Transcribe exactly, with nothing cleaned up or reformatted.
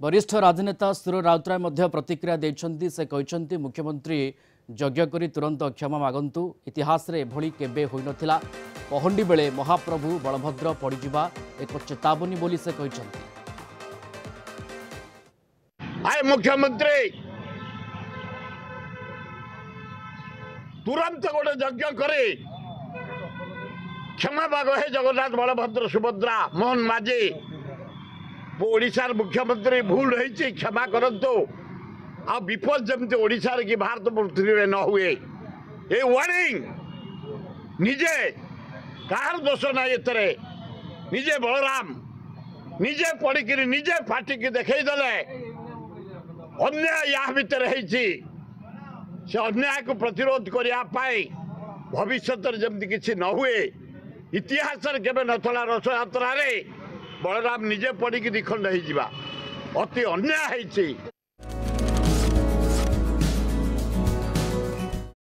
वरिष्ठ राजनेता सुर राउतराय मध्य प्रतिक्रिया देइछन्ति। से कहते मुख्यमंत्री यज्ञ करी तुरंत क्षमा मागंतु। इतिहास रे एभली केबे होई नथिला। पहंडी बेले महाप्रभु बलभद्र पड़िजिबा एक चेतावनी बोली से कहते। आए मुख्यमंत्री तुरंत गोटे यज्ञ करे क्षमा माग हे जगन्नाथ बलभद्र सुभद्रा मोहन माझी ओडिशार मुख्यमंत्री भूल रही क्षमा करंतु। आ विपद जमती ओडिशार की भारत पृथ्वी में न हुए ये वार्निंग निजे कार दोष ना एतरे निजे बलराम निजे पड़िकी निजे फाटिकी देखई दले अन्याय या भितर से अन्याय को प्रतिरोध करने भविष्य जमती किसी न हुए इतिहास केवे नथला रथ यात्रा बलराम निजे पड़ी दिखंड हो अति अन्याय।